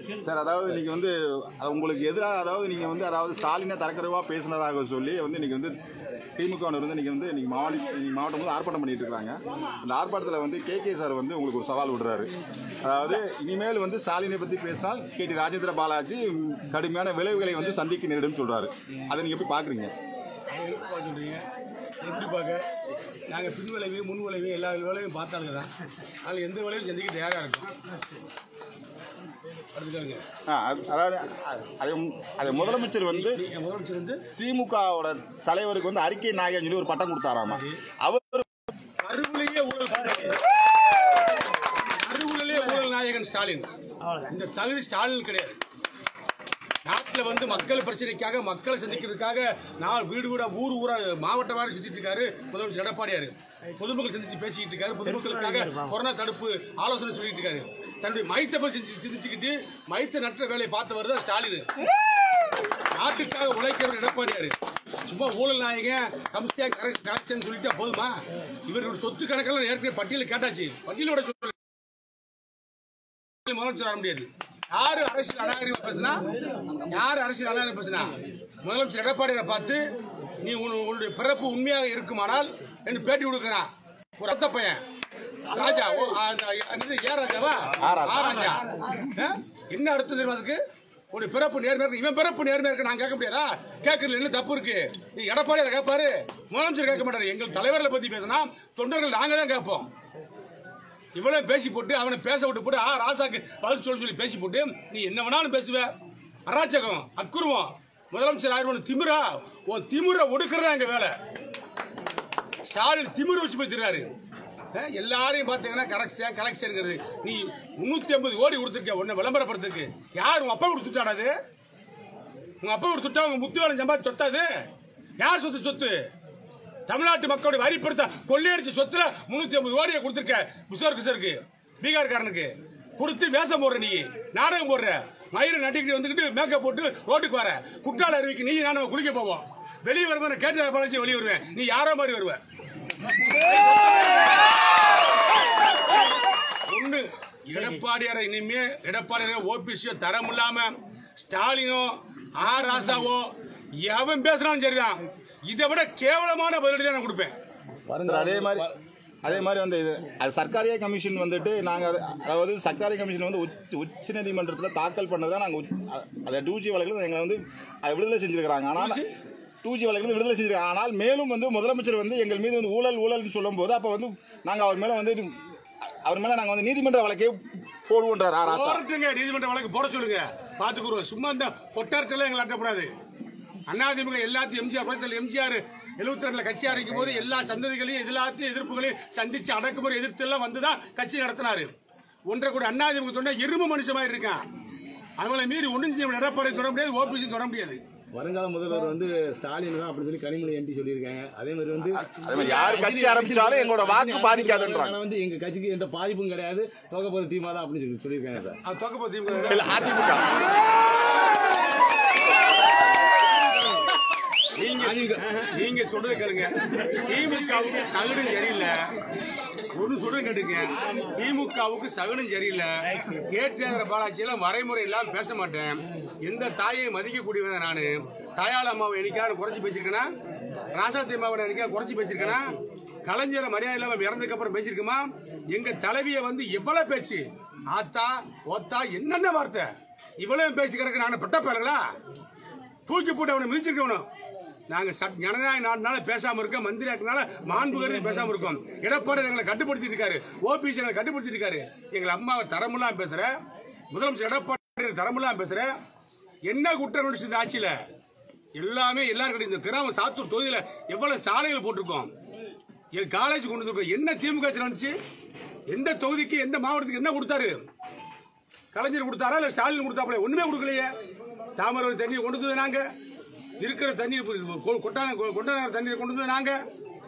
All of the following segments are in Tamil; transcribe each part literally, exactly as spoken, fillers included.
சார், அதாவது நீங்கள் வந்து உங்களுக்கு எதிராக அதாவது நீங்கள் வந்து அதாவது ஸ்டாலினை தரக்குறைவாக பேசினதாக சொல்லி வந்து இன்றைக்கி வந்து திமுகவினர் வந்து இன்றைக்கி வந்து இன்றைக்கி மாவட்ட இன்றைக்கி மாவட்டம் வந்து ஆர்ப்பாட்டம் பண்ணிட்டு இருக்காங்க. அந்த ஆர்ப்பாட்டத்தில் வந்து கே கே சார் வந்து உங்களுக்கு ஒரு சவால் விடுறாரு. அதாவது இனிமேல் வந்து ஸ்டாலினை பற்றி பேசினால் கே டி ராஜேந்திர பாலாஜி கடுமையான விளைவுகளை வந்து சந்திக்க நேரிடும் சொல்கிறாரு. அதை நீங்கள் எப்படி பார்க்குறீங்க? சொல்கிறீங்க எப்படி பார்க்க? நாங்கள் பின் விளைவு முன் விளைவு எல்லா விளைவையும் பார்த்தாலுங்க தான் அதில் எந்த விளைவும் சந்திக்க தயாராக இருக்கும். அதாவது அதை முதலமைச்சர் வந்து முதலமைச்சர் வந்து திமுகவோட தலைவருக்கு வந்து அறிக்கை நாயகன் சொல்லி ஒரு பட்டம் கொடுத்தாராமா. அவர் கருவிலேயே ஊழல் கருவிலேயே ஊழல் நாயகன் ஸ்டாலின். இந்த தகுதி ஸ்டாலின் கிடையாது. நாட்டில் வந்து மக்கள் பிரச்சனைக்காக மக்களை சந்திக்கிறதுக்காக நான் வீடு வீடா ஊர் ஊரா மாவட்ட வாரி சுத்திட்டு இருக்காரு முதலமைச்சர் எடப்பாடியார். பொதுமக்கள் சந்திச்சு பேசிக்கிட்டு இருக்காரு. பொதுமக்களுக்காக கொரோனா தடுப்பு ஆலோசனை சொல்லிட்டு இருக்காரு. தன்னுடைய மைத்தை பற்றி சிந்திச்சுக்கிட்டு மைத்த நற்ற வேலையை பார்த்தவர் தான் ஸ்டாலின். நாட்டுக்காக உழைக்கிறவர் எடப்பாடியார். சும்மா ஊழல் நாயகன் கமிஷன் கரெக்ஷன் சொல்லிட்டா போதுமா? இவர்களோட சொத்து கணக்கெல்லாம் ஏற்கனவே பட்டியலில் கேட்டாச்சு. பட்டியலோட சொல்ல முதலமைச்சர் வர முடியாது. யாரு அரசியல் அநாகரிகம் பேசினா யாரு அரசியல் அநாகரிகம் பேசினா முதலமைச்சர் எடப்பாடியை பார்த்து நீ உன்னுடைய பிறப்பு உண்மையாக இருக்குமானால் என்று பேட்டி கொடுக்கிறான். ஒரு அத்த பையன் ராஜா ஏ ராஜாவா ஆ ராஜா என்ன அர்த்தம் தெரியுமா? அதுக்கு உன்னுடைய பிறப்பு நேர்மையா இவன் பிறப்பு நேர்மையா இருக்கு நான் கேட்க முடியாதா? கேட்கறதுல என்ன தப்பு இருக்கு? நீ எடப்பாடியார் கேட்பாரு, முதலமைச்சர் கேட்க மாட்டாரு. எங்கள் தலைவர்களை பத்தி பேசினா தொண்டர்கள் நாங்க தான் கேட்போம். இவ்வளவு பேசி போட்டு அவனை பேச விட்டு போட்டு ஆ ராசாக்கு பதில் சொல்லி சொல்லி பேசி போட்டு நீ என்ன வேணாலும் பேசுவ. அராச்சகம் அக்குருவம் முதலமைச்சர் ஆயிரம் திமிரா ஓ திமுற ஒடுக்கிறதா எங்க வேலை. ஸ்டாலின் திமிர வச்சு போய் திராரு. எல்லாரையும் பார்த்தீங்கன்னா கரெக்ஷன் கலெக்ஷன். நீ முன்னூத்தி ஐம்பது கோடி கொடுத்துருக்க உன்னை விளம்பரப்படுத்துக்கு. யார் உங்க அப்பா கொடுத்துட்டாடா? அது உங்க அப்பா கொடுத்துட்டா உங்க முத்து வேலை சம்பாதி சொத்தாது. யார் சொத்து சொத்து? தமிழ்நாட்டு மக்களுடைய வரிப்படுத்த கொள்ளையடிச்ச சொத்துல முன்னூத்தி ஐம்பது கோடியை கொடுத்துருக்க கிஷோர் கிஷோருக்கு பீகார்காரனுக்கு கொடுத்து வேஷம் போடுற. நீ நாடகம் போடுற. மயிரை நட்டிக்கிட்டு வந்துக்கிட்டு மேக்கப் போட்டு ரோட்டுக்கு வர. குற்றால அருவிக்கு நீ நானும் குளிக்க போவோம். வெளியே வருவேன் கேட்ட பழச்சி வெளியே வருவேன். நீ யாரோ மாதிரி வருவேன். ஒண்ணு எடப்பாடியார இனிமே எடப்பாடியார ஓபிசியோ தரம் இல்லாம ஸ்டாலினோ ஆர் ராசாவோ எவன் பேசுறான்னு சரிதான். இதை விட கேவலமான பதிலடி தான் நான் கொடுப்பேன். அதே மாதிரி அதே மாதிரி வந்து இது அது சர்க்காரிய கமிஷன் வந்துட்டு நாங்கள் அதாவது சர்க்காரிய கமிஷன் வந்து உச்ச உச்ச நீதிமன்றத்தில் தாக்கல் பண்ணதான் நாங்கள் அதை டூ ஜி வழக்கில் எங்களை வந்து அதை விடுதலை செஞ்சுருக்கிறாங்க. ஆனால் டூ ஜி வழக்கில் விடுதலை செஞ்சுருக்காங்க. ஆனால் மேலும் வந்து முதலமைச்சர் வந்து எங்கள் மீது வந்து ஊழல் ஊழல்னு சொல்லும் போது அப்போ வந்து நாங்கள் அவர் மேலே வந்து அவர் மேலே நாங்கள் வந்து நீதிமன்ற வழக்கே போடுவோன்றார். நீதிமன்ற வழக்கு போட சொல்லுங்க, பார்த்துக்குறோம். சும்மா இந்த பொட்டார்ட்டெல்லாம் எங்களை அட்டப்படாது. அதிமுக எல்லாத்தையும் எம்ஜிஆர் படத்தில் எம்ஜிஆர் எழுபத்தி ரெண்டுல கட்சி ஆரம்பிக்கும் போது எல்லா சந்ததிகளையும் எல்லாத்தையும் எதிர்ப்புகளையும் சந்திச்சு அடக்குமுறை எதிர்த்து எல்லாம் வந்துதான் கட்சி நடத்தினாரு. ஒன்றை கூட அதிமுக தொண்டை எறும்பு மனுஷ மாதிரி இருக்கான். அவங்களை மீறி ஒன்றும் செய்ய முடியாது. எடப்பாடி தொட முடியாது, ஓபிசி தொட முடியாது. வருங்கால முதல்வர் வந்து ஸ்டாலின் தான் அப்படின்னு சொல்லி கனிமொழி எம்பி சொல்லியிருக்காங்க. அதே மாதிரி வந்து யார் கட்சி ஆரம்பிச்சாலும் எங்களோட வாக்கு பாதிக்காதுன்றாங்க. வந்து எங்க கட்சிக்கு எந்த பாதிப்பும் கிடையாது, தொகை போற திமுக தான் அப்படின்னு சொல்லி சொல்லியிருக்காங்க. சார் தொகை போற திமுக அதிமுக நீங்க சொல்றது கேளுங்க. திமுகவுக்கு சகுனம் சரியில்லை. ஒரு சொல்றது கேட்டுங்க. திமுகவுக்கு சகுனம் சரியில்லை. கேட்டாங்கிற பாலாட்சியெல்லாம் வரைமுறை இல்லாம பேச மாட்டேன். எந்த தாயை மதிக்கக்கூடியவன் நானு. தாயாள அம்மாவை என்னைக்காவது குறைச்சி பேசியிருக்கேனா? ராசாத்தி அம்மாவை என்னைக்காவது குறைச்சி பேசியிருக்கேனா? கலைஞரை மரியாதை இல்லாம இறந்ததுக்கு அப்புறம் பேசியிருக்குமா? எங்க தலைவியை வந்து எவ்வளவு பேச்சு ஆத்தா ஓத்தா என்னென்ன வார்த்தை இவ்வளவு பேச்சு கிடக்கு. நாங்க பட்ட பேருங்களா தூக்கி போட்டு அவனை மிதிச்சிருக்கணும். நாங்க ஜனநாயக நாடுனால பேசாம இருக்கோம். மந்திரி ஆக்கினால மாண்பு கருதி பேசாம இருக்கோம். எடப்பாடி எங்களை கட்டுப்படுத்திட்டு இருக்காரு. ஓபிசி எங்களை கட்டுப்படுத்திட்டு இருக்காரு. எங்களை அம்மாவை தரமுல்லாம் பேசுற முதலமைச்சர் எடப்பாடி தரமுல்லாம் பேசுற. என்ன குற்றம் நடிச்சு இந்த ஆட்சியில எல்லாமே எல்லாரும் கிடையாது. இந்த கிராமம் சாத்தூர் தொகுதியில எவ்வளவு சாலைகள் போட்டிருக்கோம். காலேஜ் கொண்டு வந்திருக்கோம். என்ன திமுக நடந்துச்சு? எந்த தொகுதிக்கு எந்த மாவட்டத்துக்கு என்ன கொடுத்தாரு? கலைஞர் கொடுத்தாரா இல்ல ஸ்டாலின் கொடுத்தாப்புல? ஒண்ணுமே கொடுக்கலையே. தாமரை தண்ணீர் கொண்டு வந்து நாங்க இருக்கிற தண்ணீர் கொட்டான கொண்டான தண்ணீர் கொண்டு வந்து நாங்க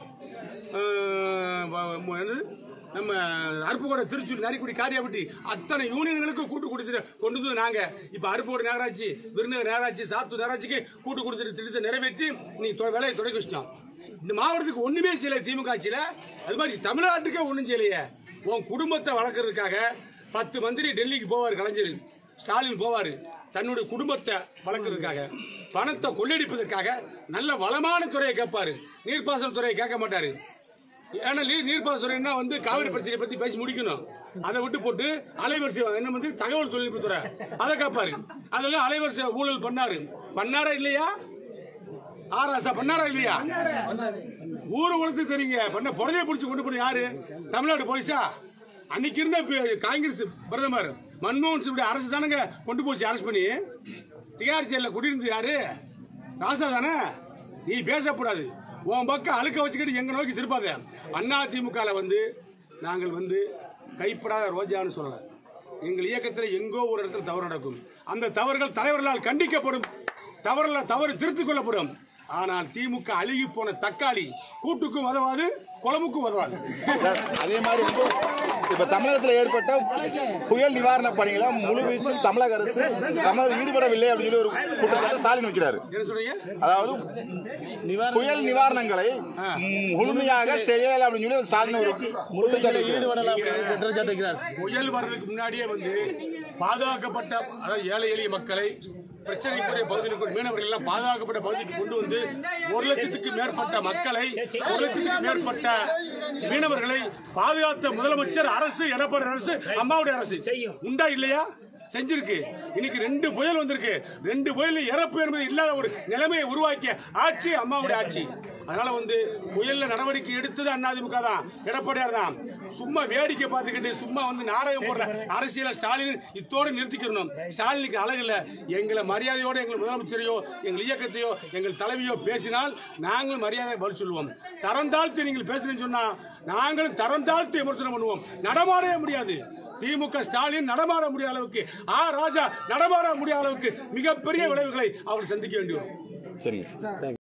நம்ம அருப்புக்கோட்டை திருச்சூர் நரிக்குடி காரியாபட்டி அத்தனை யூனியன்களுக்கு கூட்டு கொடுத்துட்டு கொண்டு வந்து நாங்க இப்ப அருப்புக்கோட்டை நகராட்சி விருதுநகர் நகராட்சி சாத்தூர் நகராட்சிக்கு கூட்டு கொடுத்துட்டு திட்டத்தை நிறைவேற்றி நீ வேலையை தொடங்கி வச்சிட்டோம். இந்த மாவட்டத்துக்கு ஒண்ணுமே செய்யல திமுக ஆட்சியில. அது மாதிரி தமிழ்நாட்டுக்கே ஒண்ணும் செய்யலையே. உன் குடும்பத்தை வளர்க்கறதுக்காக பத்து மந்திரி டெல்லிக்கு போவார் கலைஞர். ஸ்டாலின் போவாரு தன்னுடைய குடும்பத்தை வளர்க்கறதுக்காக, பணத்தை கொள்ளையடிப்பதற்காக நல்ல வளமான துறையை கேட்பாரு, நீர்ப்பாசன துறையை கேட்க மாட்டாரு. ஏன்னா நீர் நீர்ப்பாசன துறைன்னா வந்து காவிரி பிரச்சனையை பத்தி பேசி முடிக்கணும். அதை விட்டு போட்டு அலைவரிசை என்ன வந்து தகவல் தொழில்நுட்ப துறை அதை கேட்பாரு. அதெல்லாம் அலைவரிசை ஊழல் பண்ணாரு. பண்ணாரா இல்லையா? ஆராசா பண்ணாரா இல்லையா? ஊரு உலகத்துக்கு தெரியுங்க. பண்ண புடதையை பிடிச்சி கொண்டு போய் யாரு? தமிழ்நாடு போலீஸா? அன்னைக்கு இருந்த காங்கிரஸ் பிரதமர் மன்மோகன் சிங் அரசு தானங்க கொண்டு போச்சு அரசு பண்ணி. திகார் ஜெயில குடியிருந்து யாரு? ராசா தானே. நீ பேசக்கூடாது. உன் பக்கம் அழுக்க வச்சுக்கிட்டு எங்க நோக்கி திருப்பாத. அண்ணா திமுக வந்து நாங்கள் வந்து கைப்படாத ரோஜான்னு சொல்லல. எங்கள் இயக்கத்தில் எங்கோ ஒரு இடத்துல தவறு நடக்கும். அந்த தவறுகள் தலைவர்களால் கண்டிக்கப்படும். தவறுல தவறு திருத்திக் கொள்ளப்படும். ஆனால் திமுக அழுகி போன தக்காளி கூட்டுக்கும் உதவாது, குழம்புக்கும் உதவாது. அதே மாதிரி இப்ப தமிழகத்தில் ஏற்பட்ட புயல் நிவாரண பணிகளை முழு வீச்சில் தமிழக அரசு தமிழர் ஈடுபடவில்லை அப்படின்னு சொல்லி ஒரு குற்றச்சாட்டு ஸ்டாலின் வைக்கிறாரு. அதாவது புயல் நிவாரணங்களை முழுமையாக செய்யல அப்படின்னு சொல்லி ஸ்டாலின் ஒரு குற்றச்சாட்டு வைக்கிறார். புயல் வர்றதுக்கு முன்னாடியே வந்து பாதுகாக்கப்பட்ட அதாவது ஏழை எளிய மக்களை பிரச்சனைக்குரிய பகுதியில் மீனவர்கள் எல்லாம் பாதுகாக்கப்பட்ட பகுதிக்கு கொண்டு வந்து ஒரு லட்சத்துக்கு மேற்பட்ட மக்களை ஒரு லட்சத்துக்கு மேற்பட்ட மீனவர்களை பாதுகாத்த முதலமைச்சர் அரசு, எடப்பாடி அரசு, அம்மாவுடைய அரசு உண்டா இல்லையா? செஞ்சிருக்கு. இன்னைக்கு ரெண்டு புயல் வந்திருக்கு. ரெண்டு புயல் இறப்பு என்பது இல்லாத ஒரு நிலைமையை உருவாக்கிய ஆட்சி அம்மாவுடைய ஆட்சி. அதனால வந்து புயல்ல நடவடிக்கை எடுத்தது அதிமுக தான், எடப்பாடியார் தான். சும்மா வேடிக்கை பார்த்துக்கிட்டு சும்மா வந்து நாடகம் போடுற அரசியல ஸ்டாலின் இத்தோடு நிறுத்திக்கணும். ஸ்டாலினுக்கு அழகில்ல. எங்களை மரியாதையோடு எங்கள் முதலமைச்சரையோ எங்கள் இயக்கத்தையோ எங்கள் தலைவியோ பேசினால் நாங்கள் மரியாதை பதில் சொல்லுவோம். தரம் தாழ்த்தி நீங்கள் பேசுறேன்னு சொன்னா நாங்களும் தரம் தாழ்த்தி விமர்சனம் பண்ணுவோம். நடமாடவே முடியாது. திமுக ஸ்டாலின் நடமாட முடியாத அளவுக்கு, ஆ ராஜா நடமாட முடியாத அளவுக்கு மிகப்பெரிய விளைவுகளை அவர் சந்திக்க வேண்டி வரும். சரிங்க.